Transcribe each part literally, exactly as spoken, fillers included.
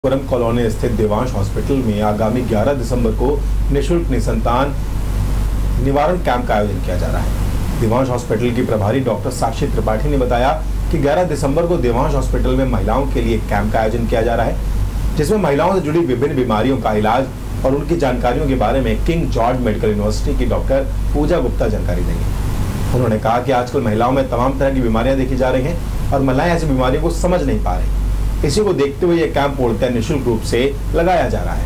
पुरम colony स्थित Devansh hospital में आगामी ग्यारह दिसंबर को निःशुल्क निसंतान निवारण कैंप का आयोजन किया जा रहा है। देवांश हॉस्पिटल की प्रभारी डॉक्टर साक्षी त्रिपाठी ने बताया कि ग्यारह दिसंबर को देवांश हॉस्पिटल में महिलाओं के लिए कैंप का आयोजन किया जा रहा है, जिसमें महिलाओं से जुड़ी विभिन्न बीमारियों का इलाज और उनकी जानकारियों के बारे में किंग जॉर्ज मेडिकल यूनिवर्सिटी की डॉक्टर पूजा गुप्ता जानकारी देंगे। उन्होंने कहा कि आजकल महिलाओं में तमाम तरह की बीमारियां देखी जा रही हैं और महिलाएं ऐसी बीमारियों को समझ नहीं पा रही। इसी को देखते हुए यह कैंप पूर्णतः निःशुल्क रूप से लगाया जा रहा है।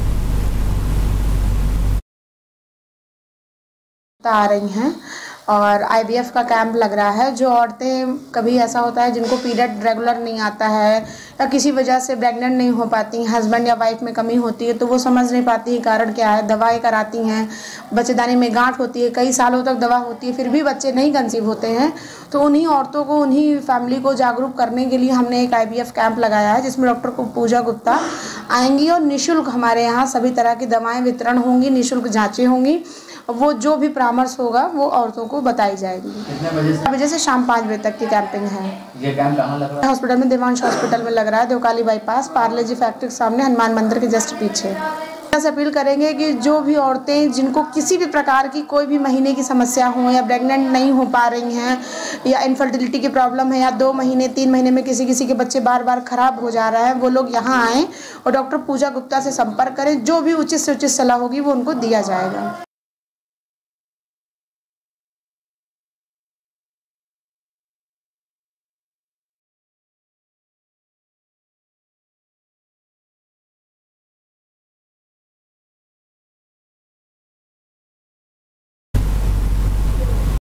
आ रही हैं और आईवीएफ का कैंप लग रहा है। जो औरतें कभी ऐसा होता है जिनको पीरियड रेगुलर नहीं आता है या किसी वजह से प्रेग्नेंट नहीं हो पाती, हस्बैंड या वाइफ में कमी होती है तो वो समझ नहीं पाती है कारण क्या है, दवाएं कराती हैं, बच्चेदानी में गांठ होती है, कई सालों तक दवा होती है फिर भी बच्चे नहीं कंसीव होते हैं। तो उन्हीं औरतों को, उन्हीं फैमिली को जागरूक करने के लिए हमने एक आईवीएफ कैंप लगाया है, जिसमें डॉक्टर पूजा गुप्ता आएंगी और निःशुल्क हमारे यहाँ सभी तरह की दवाएँ वितरण होंगी, निःशुल्क जाँचें होंगी। वो जो भी परामर्श होगा वो औरतों को बताई जाएगी। कितने बजे से? बजे से शाम पाँच बजे तक की कैंपिंग है। ये कैंप कहाँ लग रहा है? हॉस्पिटल में, देवांश हॉस्पिटल में लग रहा है, Devkali bypass, Parle G factory के सामने, हनुमान मंदिर के जस्ट पीछे। बस अपील करेंगे कि जो भी औरतें जिनको किसी भी प्रकार की कोई भी महीने की समस्या हो या प्रेग्नेंट नहीं हो पा रही हैं या इनफर्टिलिटी की प्रॉब्लम है या दो महीने तीन महीने में किसी किसी के बच्चे बार बार खराब हो जा रहा है, वो लोग यहाँ आएँ और डॉक्टर पूजा गुप्ता से संपर्क करें। जो भी उचित से उचित सलाह होगी वो उनको दिया जाएगा।